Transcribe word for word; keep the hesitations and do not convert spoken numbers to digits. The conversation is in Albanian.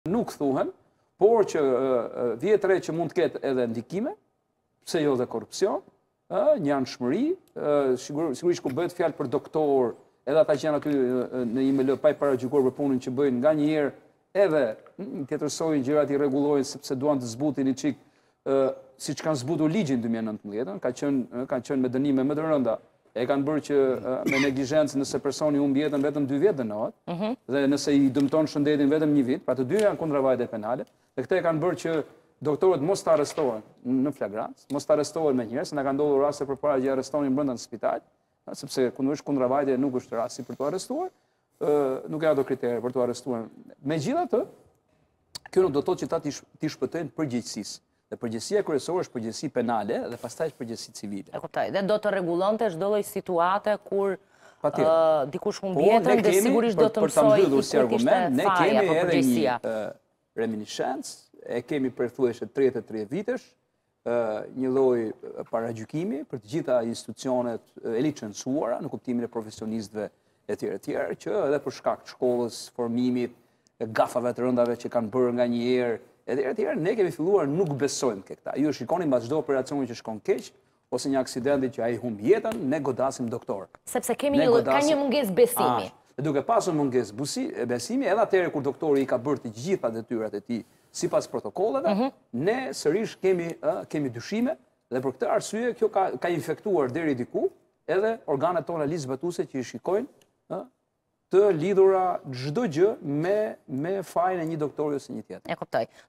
Nuk thuhen, por që vjetre që mund të ketë edhe ndikime, pse jo dhe korupcion, një anëshmëri, sigurisht ku bëhet fjalë për doktor, edhe ata që janë aty në I M L pa i paragjykuar për punën që bëjnë nga njerë, edhe tjetërsojnë gjërat I rregullojnë sepse duan të zbutin I çik, si që kanë zbutur ligjin dy mijë e nëntëmbëdhjetë, ka qenë kanë qenë me dënime më të rënda. E kanë bërë që me neglizhencë nëse personi humb jetën vetëm dy vjet dënohet, dhe nëse I dëmton shëndetin vetëm një vit, pra të dy janë kundërvajtje penale, dhe këtë e kanë bërë që doktorët mos të arrestohen në flagrancë, mos të arrestohen me njerëz, se na kanë ndodhur raste përpara që arrestonin brenda në spital, sepse kundërsh kundërvajtje nuk është rasti për të arrestuar, nuk ka ato kritere për të arrestuar. Megjithatë, kjo nuk do të thotë që ta t'i shpëtojnë përgjegjësisë. Dhe përgjegjësia kryesore është përgjegjësi penale dhe pastaj është përgjegjësi civile. E kuptoj. Dhe do të rregullonte çdo lloj situate kur dikush humb Po, jetën ne dhe kemi, sigurisht për- do të për ta mësoj mbyllur si argument, ne kemi apo edhe përgjegjësia. një uh, reminiscencë, e kemi për thuajse tridhjetë e tre vitesh, uh, një lloj uh, paragjykimi për të gjitha institucionet uh, e licencuara në kuptimin e profesionistëve e tjerë e tjerë, që edhe për shkak të shkollës, formimit, e gafave të rëndave që kanë bërë nga një herë, e tjerë e tjerë, ne kemi filluar nuk besojmë ke këta. Ju e shikoni mbas çdo operacioni që shkon keq, ose një aksidenti që ai humb jetën, ne godasim doktor. Sepse kemi Ne një ka godasim- një mungesë besimi. Ah, Dhe duke pasur mungesë busi- e besimi, edhe atëherë kur doktori I ka bërë të gjitha detyrat e tij sipas protokolleve, ne sërish kemi ë, kemi dyshime dhe për këtë arsye kjo ka ka infektuar deri diku edhe organet tona ligjzbatuese që I shikojnë ë, të lidhura çdo gjë me me fajin e një doktori ose një tjetër. E kuptoj.